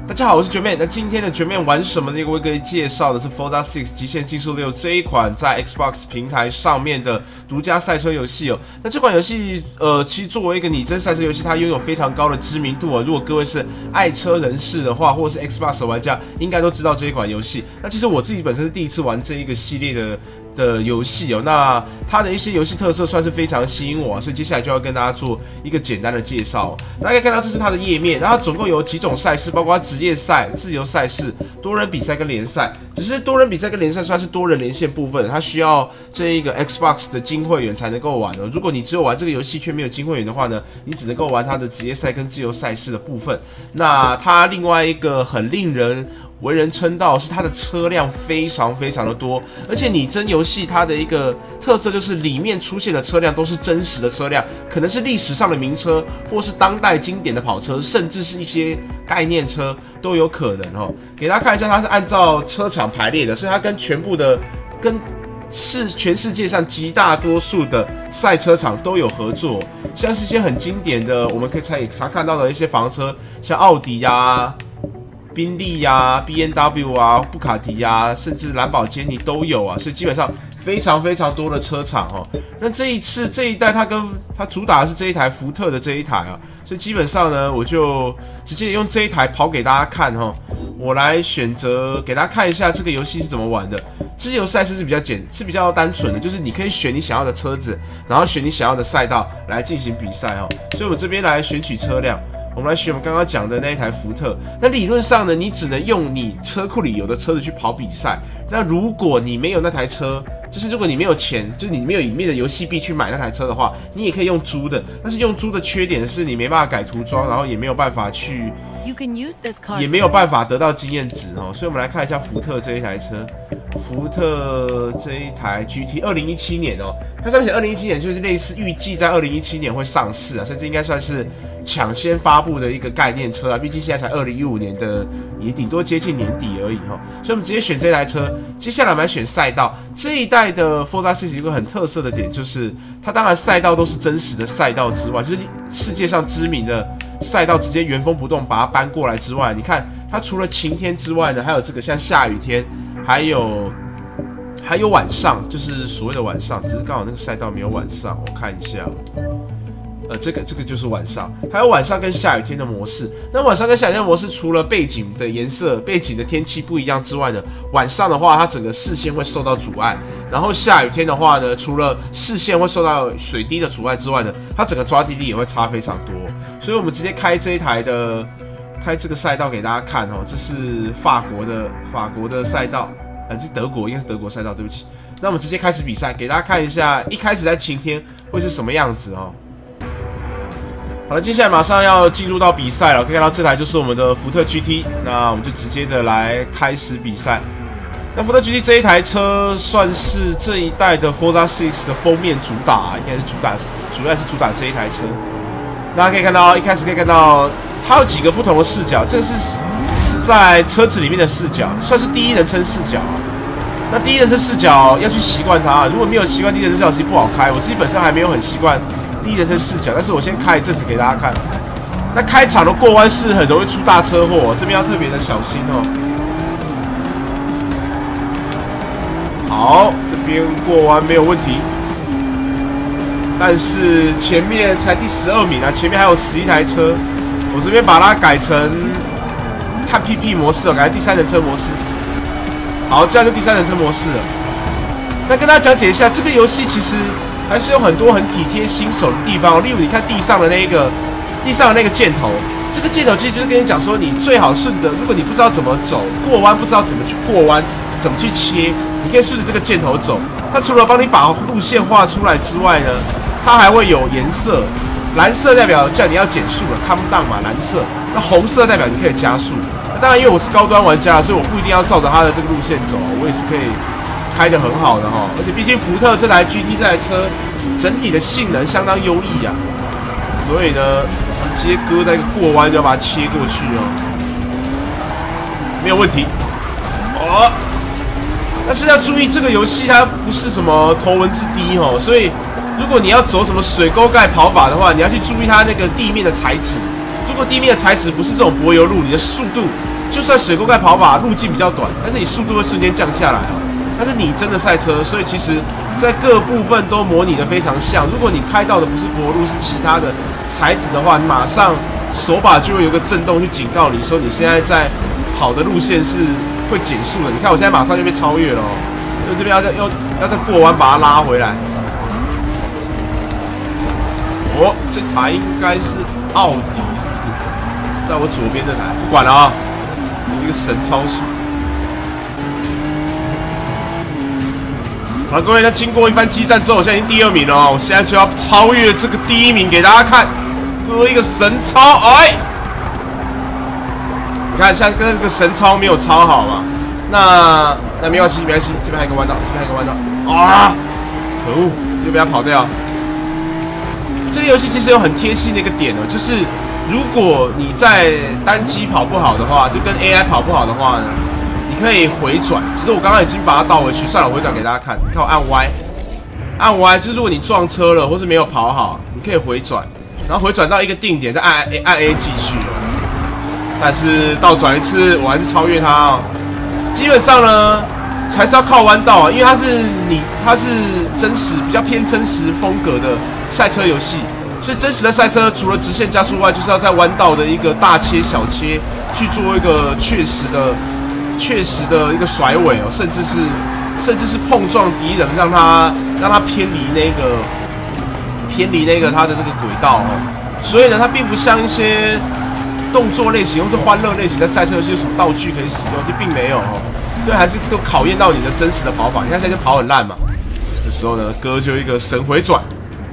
大家好，我是全面。那今天的全面玩什么呢？为各位介绍的是 Forza 6极限竞速6这一款在 Xbox 平台上面的独家赛车游戏哦。那这款游戏其实作为一个拟真赛车游戏，它拥有非常高的知名度哦。如果各位是爱车人士的话，或者是 Xbox 的玩家，应该都知道这一款游戏。那其实我自己本身是第一次玩这一个系列的游戏哦，那它的一些游戏特色算是非常吸引我，所以接下来就要跟大家做一个简单的介绍。大家可以看到这是它的页面，然后它总共有几种赛事，包括职业赛、自由赛事、多人比赛跟联赛。只是多人比赛跟联赛算是多人连线部分，它需要这一个 Xbox 的金会员才能够玩哦。如果你只有玩这个游戏却没有金会员的话呢，你只能够玩它的职业赛跟自由赛事的部分。那它另外一个很令人为人称道是它的车辆非常的多，而且拟真游戏它的一个特色就是里面出现的车辆都是真实的车辆，可能是历史上的名车，或是当代经典的跑车，甚至是一些概念车都有可能哦。给大家看一下，它是按照车厂排列的，所以它跟全世界上极大多数的赛车场都有合作，像是一些很经典的，我们可以常看到的一些房车，像奥迪呀、宾利呀、B&W 啊、布卡迪啊，甚至兰博基尼都有啊，所以基本上非常多的车厂哦。那这一代它主打的是这一台福特的这一台啊，所以基本上呢，我就直接用这一台跑给大家看哈。我来选择给大家看一下这个游戏是怎么玩的。自由赛事是比较单纯的，就是你可以选你想要的车子，然后选你想要的赛道来进行比赛哈。所以我们这边来选取车辆。我们来选我们刚刚讲的那一台福特。那理论上呢，你只能用你车库里有的车子去跑比赛。那如果你没有那台车，就是如果你没有钱，就是你没有里面的游戏币去买那台车的话，你也可以用租的。但是用租的缺点是你没办法改涂装，然后也没有办法得到经验值哦。所以我们来看一下福特这一台车。福特这一台 GT 2017年哦，它上面写2017年，就是类似预计在2017年会上市啊，所以这应该算是抢先发布的一个概念车啊。毕竟现在才2015年的，也顶多接近年底而已哈。所以我们直接选这台车。接下来我们来选赛道。这一代的 Forza 6有一个很特色的点，就是它当然赛道都是真实的赛道之外，就是世界上知名的赛道直接原封不动把它搬过来之外，你看它除了晴天之外呢，还有这个像下雨天。还有晚上，就是所谓的晚上，只是刚好那个赛道没有晚上，我看一下。这个就是晚上，还有晚上跟下雨天的模式。那晚上跟下雨天的模式，除了背景的颜色、背景的天气不一样之外呢，晚上的话，它整个视线会受到阻碍。然后下雨天的话呢，除了视线会受到水滴的阻碍之外呢，它整个抓地力也会差非常多。所以我们直接开这个赛道给大家看哦，这是法国的赛道，是德国，应该是德国赛道，对不起。那我们直接开始比赛，给大家看一下，一开始在晴天会是什么样子哦。好了，接下来马上要进入到比赛了，可以看到这台就是我们的福特 GT， 那我们就直接的来开始比赛。那福特 GT 这一台车算是这一代的 Forza 6的封面主打，应该是主要是主打这一台车。大家可以看到，一开始可以看到。它有几个不同的视角，这个是在车子里面的视角，算是第一人称视角。那第一人称视角要去习惯它，如果没有习惯第一人称视角，其实不好开。我自己本身还没有很习惯第一人称视角，但是我先开一阵子给大家看。那开场的过弯是很容易出大车祸，这边要特别的小心哦。好，这边过弯没有问题。但是前面才第12名啊，前面还有11台车。我这边把它改成看 PP 模式了，改成第三人称模式。好，这样就第三人称模式了。那跟大家讲解一下，这个游戏其实还是有很多很体贴新手的地方。例如，你看地上的那个箭头，这个箭头其实就是跟你讲说，你最好顺着，如果你不知道怎么走，过弯不知道怎么去过弯，怎么去切，你可以顺着这个箭头走。它除了帮你把路线画出来之外呢，它还会有颜色。蓝色代表叫你要减速了 ，calm down 嘛，蓝色。那红色代表你可以加速。那当然，因为我是高端玩家，所以我不一定要照着它的这个路线走，我也是可以开得很好的哈。而且毕竟福特这台 GT 这台车整体的性能相当优异啊，所以呢，直接搁在一个过弯就要把它切过去哦，没有问题。哦，但是要注意，这个游戏它不是什么头文字 D 哦，所以。如果你要走什么水沟盖跑法的话，你要去注意它那个地面的材质。如果地面的材质不是这种柏油路，你的速度就算水沟盖跑法路径比较短，但是你速度会瞬间降下来哦。但是拟真的赛车，所以其实在各部分都模拟的非常像。如果你开到的不是柏路，是其他的材质的话，你马上手把就会有个震动去警告你说你现在在跑的路线是会减速的。你看我现在马上就被超越了哦，因为这边要再过弯把它拉回来。哦，这台应该是奥迪是不是？在我左边这台，不管了啊，一个神超速。好了，各位，那经过一番激战之后，我现在已经第2名了哦，我现在就要超越这个第1名给大家看，割一个神超，哎，你看像跟这个神超没有超好嘛，那没关系，没关系，这边还有一个弯道，这边还有一个弯道，啊，可恶，又被他跑掉。这个游戏其实有很贴心的一个点哦，就是如果你在单机跑不好的话，就跟 AI 跑不好的话呢，你可以回转。只是我刚刚已经把它倒回去，算了，我回转给大家看。你看我按 Y， 按 Y 就是如果你撞车了或是没有跑好，你可以回转，然后回转到一个定点，再按 A 继续。但是倒转一次，我还是超越它哦。基本上呢，还是要靠弯道啊，因为它是真实比较偏真实风格的赛车游戏，所以真实的赛车除了直线加速外，就是要在弯道的一个大切小切去做一个确实的一个甩尾哦，甚至是碰撞敌人，让他偏离那个他的那个轨道哦。所以呢，它并不像一些动作类型或是欢乐类型的赛车游戏有什么道具可以使用，就并没有哦。对，还是都考验到你的真实的跑法。你看现在就跑很烂嘛，这时候呢，哥就一个神回转，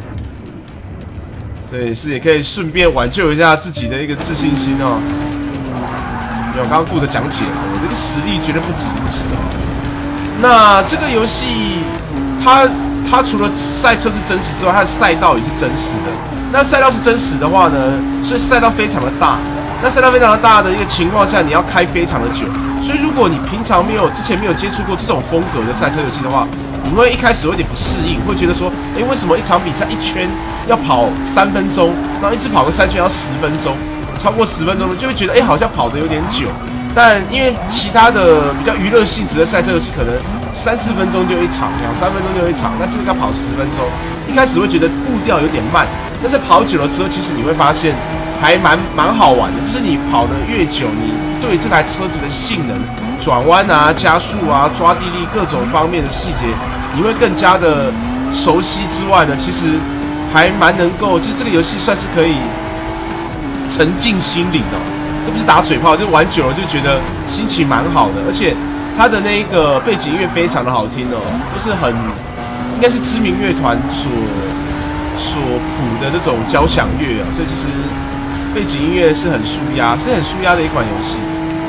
对，是也可以顺便挽救一下自己的一个自信心哦。没有，刚刚顾着讲解了，我这个实力绝对不止如此哦。那这个游戏它除了赛车是真实之外，它的赛道也是真实的。那赛道是真实的话呢，所以赛道非常的大。那赛道非常的大的一个情况下，你要开非常的久。所以如果你平常之前没有接触过这种风格的赛车游戏的话，你会一开始有点不适应，会觉得说，为什么一场比赛1圈要跑3分钟，然后一直跑个3圈要10分钟，超过10分钟就会觉得，好像跑得有点久。但因为其他的比较娱乐性质的赛车游戏，可能3、4分钟就一场，2、3分钟就一场，那这个要跑10分钟，一开始会觉得步调有点慢，但是跑久了之后，其实你会发现还蛮好玩的，就是你跑得越久，你对这台车子的性能、转弯啊、加速啊、抓地力各种方面的细节，你会更加的熟悉之外呢，其实还蛮能够，就是这个游戏算是可以沉浸心灵哦。这不是打嘴炮，就是玩久了就觉得心情蛮好的，而且它的那个背景音乐非常的好听哦，就是应该是知名乐团所谱的这种交响乐啊，所以其实背景音乐是很舒压，是很舒压的一款游戏。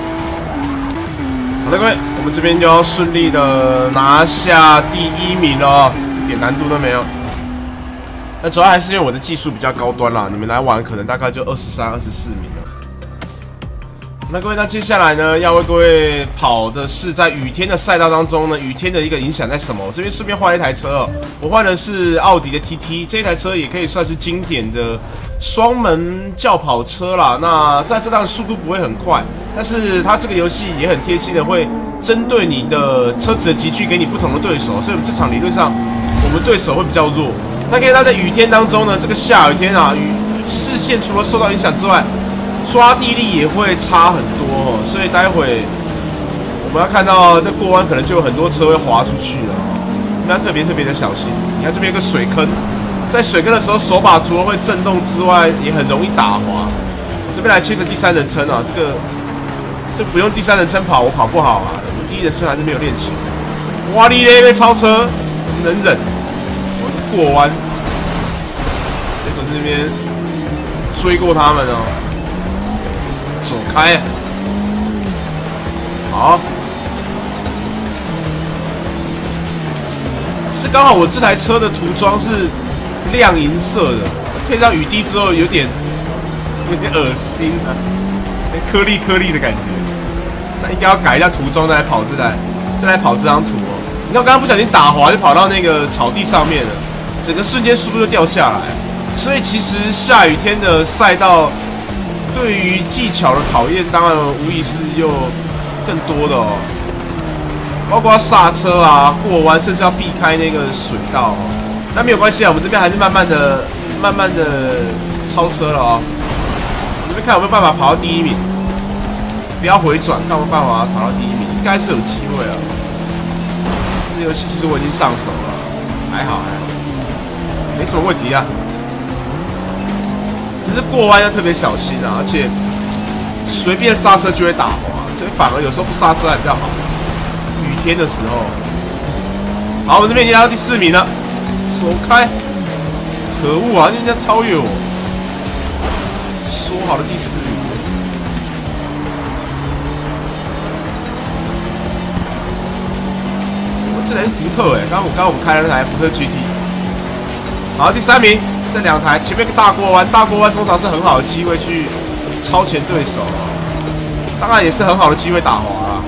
好的，各位，我们这边就要顺利的拿下第1名了，一点难度都没有。那主要还是因为我的技术比较高端啦，你们来玩可能大概就23、24名了。那各位，那接下来呢，要为各位跑的是在雨天的赛道当中呢，雨天的一个影响在什么？我这边顺便换了一台车哦，我换的是奥迪的 TT， 这台车也可以算是经典的双门轿跑车啦。那在这档速度不会很快，但是它这个游戏也很贴心的会针对你的车子的级距给你不同的对手，所以我们这场理论上我们对手会比较弱。那可以在雨天当中呢，这个下雨天啊，视线除了受到影响之外，抓地力也会差很多哦，所以待会我们要看到这过弯可能就有很多车会滑出去了，你们要特别的小心。你看这边有个水坑，在水坑的时候手把除了会震动之外，也很容易打滑。我这边来切成第3人称啊，这不用第3人称跑，我跑不好啊，我第1人称还是没有练起来。哇哩嘞，被超车，能忍？我过弯，得从这边追过他们哦。走开！好，是刚好我这台车的涂装是亮银色的，配上雨滴之后有点恶心啊，颗粒的感觉。那应该要改一下涂装再来跑这张图哦。你看我刚刚不小心打滑，就跑到那个草地上面了，整个瞬间速度就掉下来。所以其实下雨天的赛道对于技巧的考验，当然无疑是又更多的哦，包括刹车啊、过弯，甚至要避开那个水道哦。那没有关系啊，我们这边还是慢慢的超车了哦。我们看有没有办法跑到第1名，不要回转，看有没有办法跑到第1名，应该是有机会啊。这游戏其实我已经上手了，还好，没什么问题啊。只是过弯要特别小心啊，而且随便刹车就会打滑，所以反而有时候不刹车还比较好。雨天的时候，好，我们这边已经来到第4名了，走开！可恶啊，人家超越我，说好的第4名。这台是福特哎，刚刚我们开的那台福特 GT。好，第3名。剩2台，前面一个大过弯，大过弯通常是很好的机会去超前对手，当然也是很好的机会打滑啦。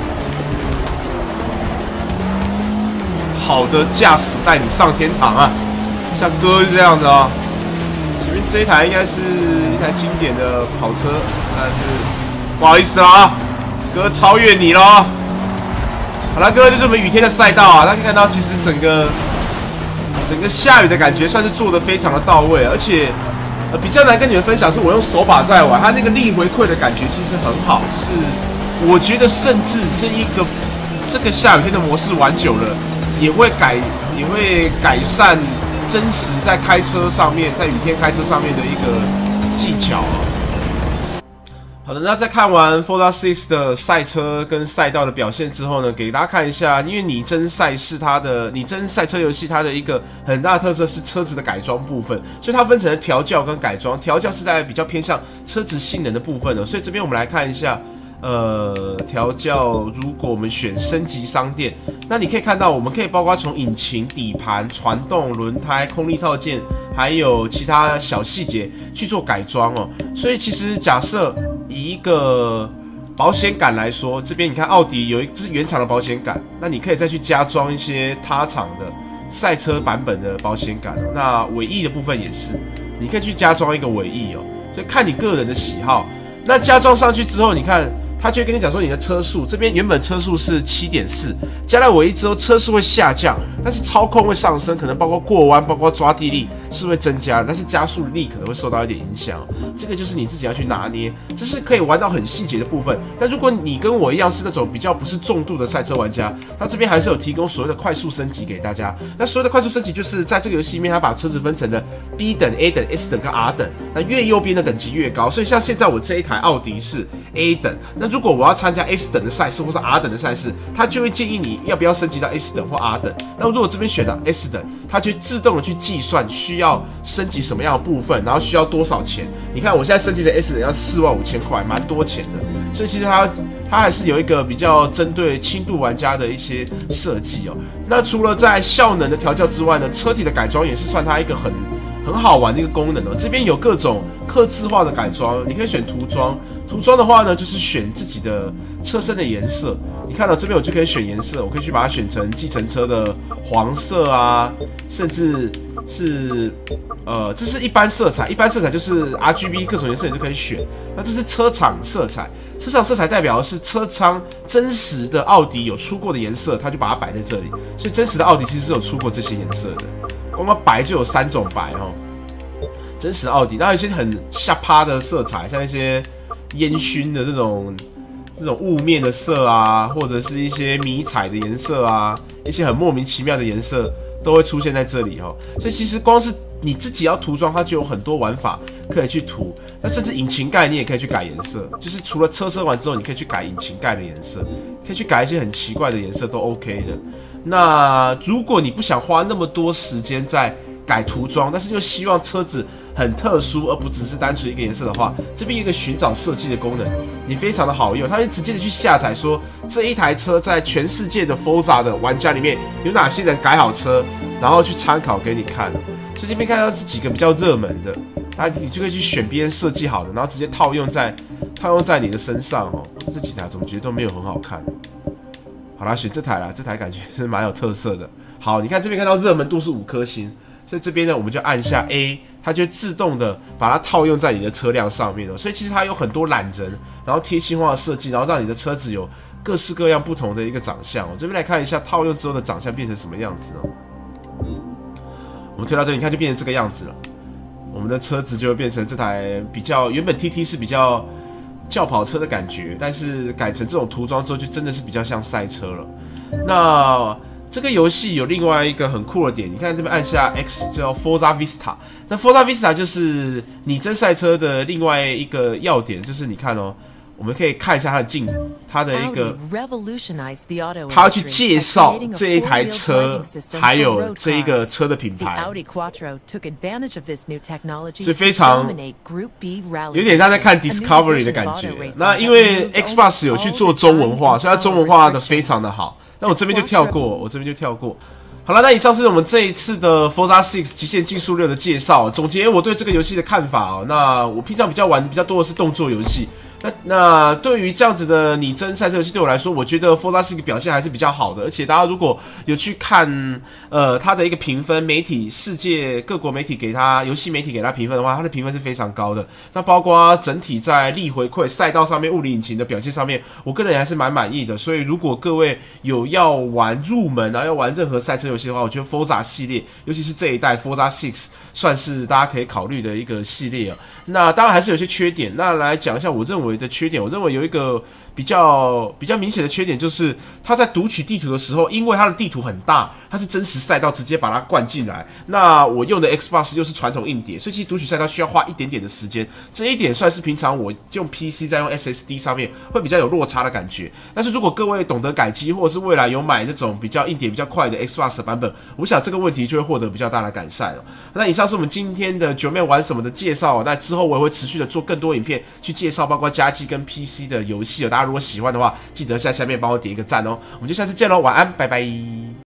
好的驾驶带你上天堂啊，像哥这样的哦。前面这一台应该是一台经典的跑车，但是不好意思啦，哥超越你咯。好了，各位，就是我们雨天的赛道啊，大家可以看到，其实整个下雨的感觉算是做得非常的到位，而且比较难跟你们分享是我用手把在玩，它那个力回馈的感觉其实很好，就是我觉得甚至这个下雨天的模式玩久了，也会改善真实在开车上面，在雨天开车上面的一个技巧啊。好的，那在看完 Forza 6的赛车跟赛道的表现之后呢，给大家看一下，因为拟真赛车游戏它的一个很大的特色是车子的改装部分，所以它分成了调教跟改装。调教是在比较偏向车子性能的部分的，所以这边我们来看一下，调教如果我们选升级商店，那你可以看到我们可以包括从引擎、底盘、传动、轮胎、空力套件，还有其他小细节去做改装哦。所以其实假设以一个保险杆来说，这边你看奥迪有一支原厂的保险杆，那你可以再去加装一些他厂的赛车版本的保险杆。那尾翼的部分也是，你可以去加装一个尾翼哦，所以看你个人的喜好。那加装上去之后，你看他就会跟你讲说，你的车速这边原本车速是 7.4， 加了尾翼之后车速会下降，但是操控会上升，可能包括过弯、包括抓地力是会增加的，但是加速力可能会受到一点影响。这个就是你自己要去拿捏，这是可以玩到很细节的部分。但如果你跟我一样是那种比较不是重度的赛车玩家，他这边还是有提供所谓的快速升级给大家。那所谓的快速升级就是在这个游戏里面，他把车子分成了 B 等、A 等、S 等跟 R 等，那越右边的等级越高。所以像现在我这一台奥迪是 A 等，那如果我要参加 S 等的赛事或是 R 等的赛事，他就会建议你要不要升级到 S 等或 R 等。那如果这边选到 S 等，它就自动的去计算需要升级什么样的部分，然后需要多少钱。你看我现在升级成 S 等要45000块，蛮多钱的。所以其实它还是有一个比较针对轻度玩家的一些设计哦。那除了在效能的调教之外呢，车体的改装也是算它一个很好玩的一个功能哦。这边有各种客制化的改装，你可以选涂装。涂装的话呢，就是选自己的车身的颜色。你看到这边我就可以选颜色，我可以去把它选成计程车的黄色啊，甚至是这是一般色彩，一般色彩就是 RGB 各种颜色你就可以选。那这是车厂色彩，车厂色彩代表的是车厂真实的奥迪有出过的颜色，它就把它摆在这里。所以真实的奥迪其实是有出过这些颜色的，光光白就有3种白哦。真实的奥迪，那有一些很下趴的色彩，像一些烟熏的这种雾面的色啊，或者是一些迷彩的颜色啊，一些很莫名其妙的颜色都会出现在这里哦。所以其实光是你自己要涂装，它就有很多玩法可以去涂。那甚至引擎盖你也可以去改颜色，就是除了车身完之后，你可以去改引擎盖的颜色，可以去改一些很奇怪的颜色都 OK 的。那如果你不想花那么多时间在改涂装，但是又希望车子很特殊，而不只是单纯一个颜色的话，这边有一个寻找设计的功能，你非常的好用。它会直接的去下载说这一台车在全世界的 Forza 的玩家里面有哪些人改好车，然后去参考给你看。所以这边看到是几个比较热门的，你就可以去选别人设计好的，然后直接套用在你的身上哦。这几台总觉得都没有很好看。好啦，选这台啦，这台感觉是蛮有特色的。好，你看这边看到热门度是5颗星。 所以这边呢，我们就按下 A， 它就会自动的把它套用在你的车辆上面了。所以其实它有很多懒人，然后贴心化的设计，然后让你的车子有各式各样不同的一个长相。这边来看一下套用之后的长相变成什么样子呢？我们推到这里，你看就变成这个样子了。我们的车子就会变成这台比较原本 TT 是比较轿跑车的感觉，但是改成这种涂装之后，就真的是比较像赛车了。那这个游戏有另外一个很酷的点，你看这边按下 X 叫 Forza Vista， 那 Forza Vista 就是拟真赛车的另外一个要点，就是你看哦。我们可以看一下它的一个，他要去介绍这一台车，还有这一个车的品牌，所以非常有点像在看 Discovery 的感觉。那因为 Xbox 有去做中文化，所以它中文化的非常的好。那我这边就跳过，好了，那以上是我们这一次的 Forza 6极限竞速6的介绍。总结我对这个游戏的看法哦，那我平常玩比较多的是动作游戏。那对于这样子的拟真赛车游戏，对我来说，我觉得 Forza 6表现还是比较好的。而且大家如果有去看它的一个评分，世界各国媒体给它游戏媒体给它评分的话，它的评分是非常高的。那包括整体在力回馈、赛道上面、物理引擎的表现上面，我个人还是蛮满意的。所以如果各位有要玩入门啊，要玩任何赛车游戏的话，我觉得 Forza 系列，尤其是这一代 Forza 6，算是大家可以考虑的一个系列啊。那当然还是有些缺点，那来讲一下我认为的缺点。我认为有一个比较明显的缺点，就是它在读取地图的时候，因为它的地图很大，它是真实赛道直接把它灌进来。那我用的 Xbox 又是传统硬碟，所以其实读取赛道需要花一点点的时间。这一点算是平常我用 PC 在用 SSD 上面会比较有落差的感觉。但是如果各位懂得改机，或者是未来有买那种比较硬碟比较快的 Xbox 的版本，我想这个问题就会获得比较大的改善了。那以上是我们今天的九妹玩什么的介绍。那之后我也会持续的做更多影片去介绍包括家机跟 PC 的游戏。大家如果喜欢的话，记得在下面帮我点一个赞哦。我们就下次见喽，晚安，拜拜。